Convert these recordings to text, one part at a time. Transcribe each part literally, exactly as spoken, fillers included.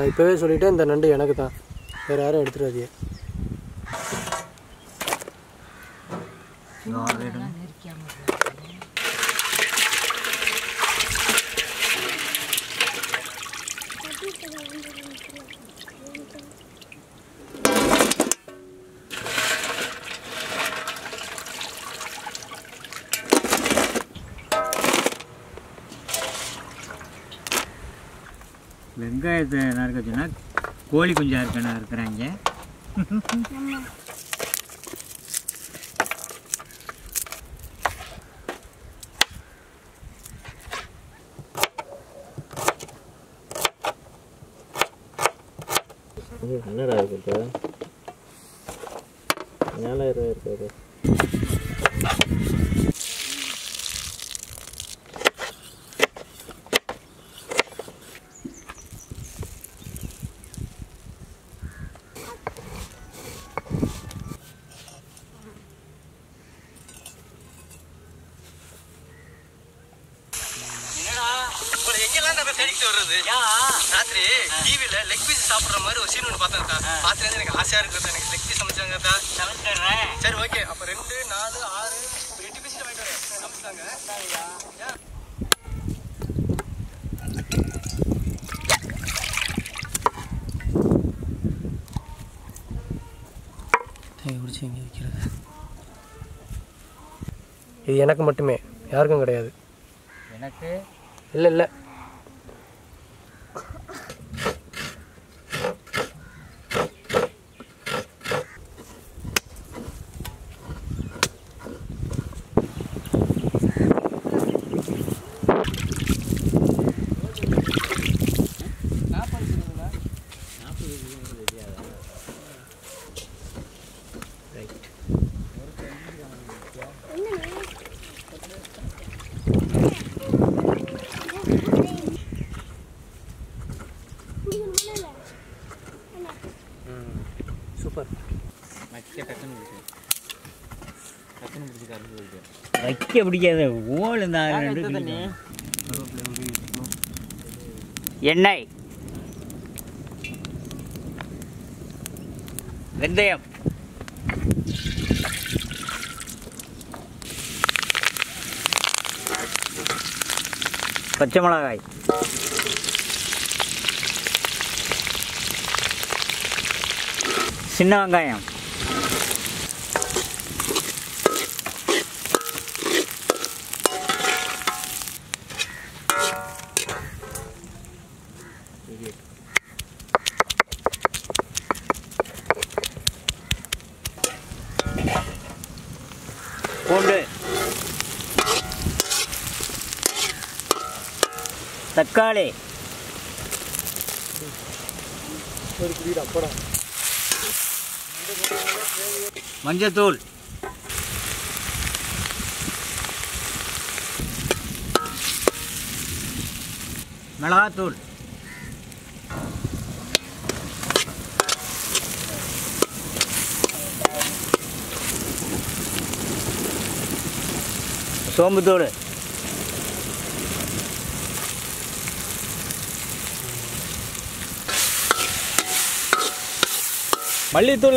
நான் இப்போவே சொல்லிவிட்டேன், இந்த நண்டு எனக்கு தான், வேறு யாரும் எடுத்துடாதீங்க. வெங்காயத்தை நறுக்க சொன்னால் கோழி குஞ்சா இருக்கணும் இருக்கிறாங்க. என்னடா இருக்கு ஏழாயிரம் இருக்காது. ராத்திரி டிவியில லெக் பீஸ் சாப்பிட்ற மாதிரி ஒரு சீன் ஒன்று பார்த்தேன். பார்த்துலேருந்து எனக்கு ஆசையா இருக்கிறது. எனக்கு லெக் பீஸ் சமைச்சாங்க. சரி ஓகே, அப்போ ரெண்டு நாலு ஆறு எட்டு பீஸ் வாங்கிட்டு வரேன். சமைச்சாங்க. பிடிச்சி இங்கே வைக்கிறது இது எனக்கு மட்டுமே, யாருக்கும் கிடையாது. எனக்கு இல்லை இல்லை சூப்பர். வைக்க பிடிக்காது ஓல். இந்த எண்ணெய், வெந்தயம், பச்சை மிளகாய், சின்ன வெங்காயம், பூண்டு, தக்காளி, மஞ்சத்தூள், மிளகாத்தூள், சோம்புத்தூள், மல்லித்தூள்,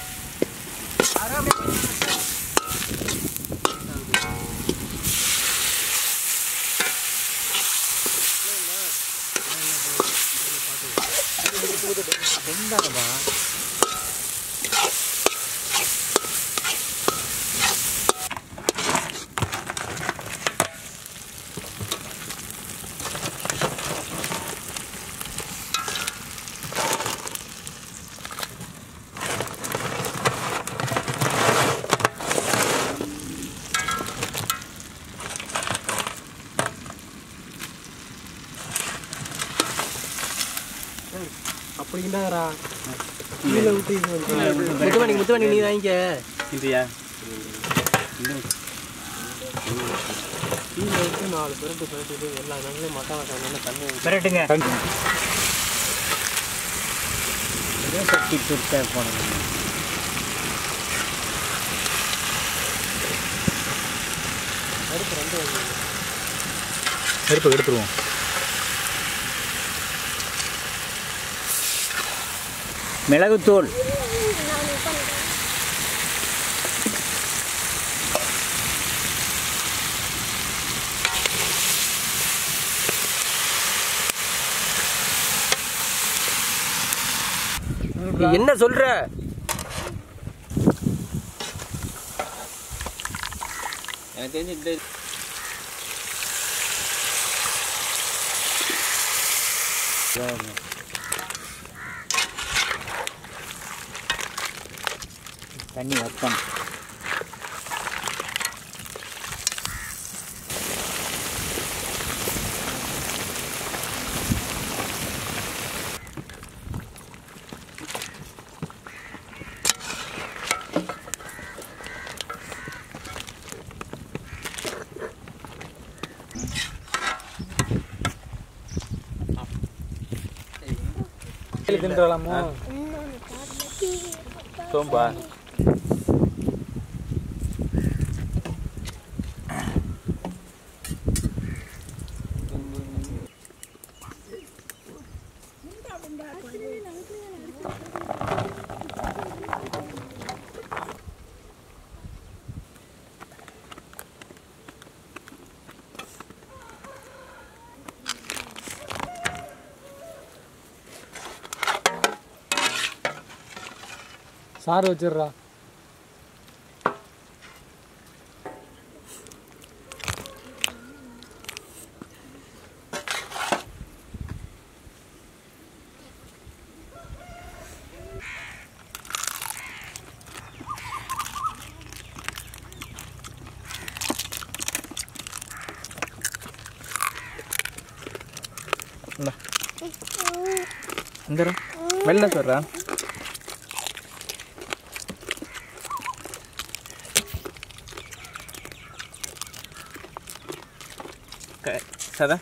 அப்படிங்கடா கீழே விட்டு முத்துவாணி முத்துவாணி நீ வாங்கிக்க. இதுயா கீழே விட்டு நாலு பெரட்டு பெரட்டு எல்லா நாங்களும் மட்டை மட்டை தண்ணி பெரட்டுங்க. சட்டி சுத்த போனோம். அடுப்பு ரெண்டு நெருப்பு எடுத்துருவோம். மிளகுத்தூள் என்ன சொல்ற? எனக்கு தெரிஞ்சு இந்த தண்ணி வைப்போம். தின்றலாமா சோம்பா சாறு வச்சிடுறா. இந்த வெள்ளை சொல்றா சதா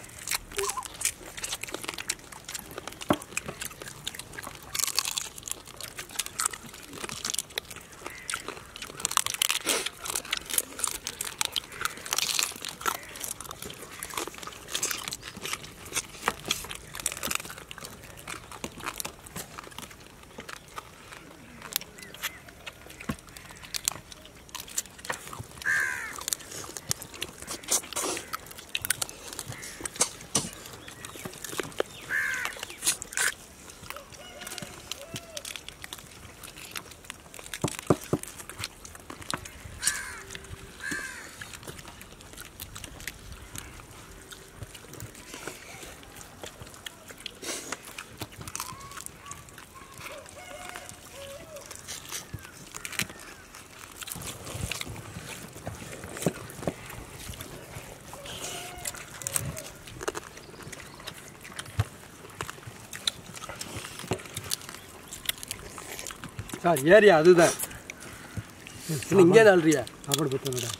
சார் ஏரியா அதுதான். இங்கே நாள்றியா சாப்பாடு பத்தோடா.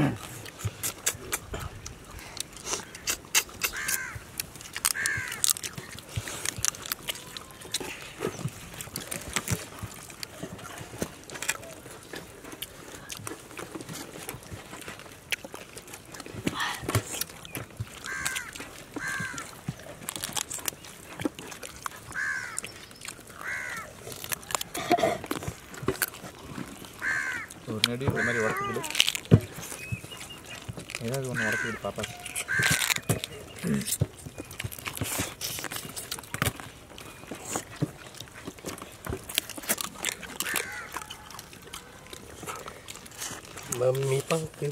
ஒரு நடி இந்த மாதிரி உடச்சிக்கிடு ஏதாவது ஒன்று உடச்சிக்கிடு பாப்பா. மம்மி பாக்கு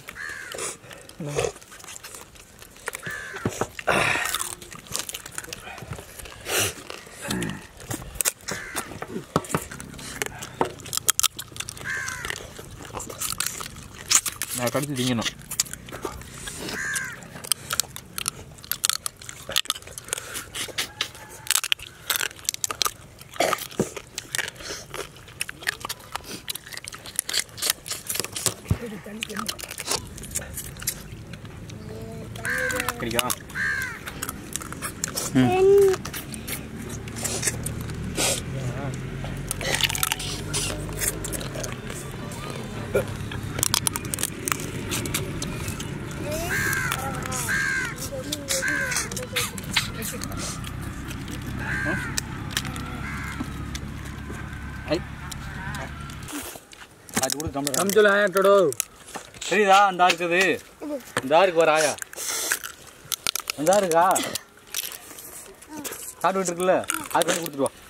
நான் கடிச்சு திங்கணும். கிடைக்கா ஐ அது கூட தமிழ் சமைச்சல ஆயா கடோ சரிதா அந்த இருக்குது இந்த இருக்கு வர ஆயா அந்த இருக்கா சாப்பிட்டு இருக்குல்ல அது பண்ணி கொடுத்துட்டு வா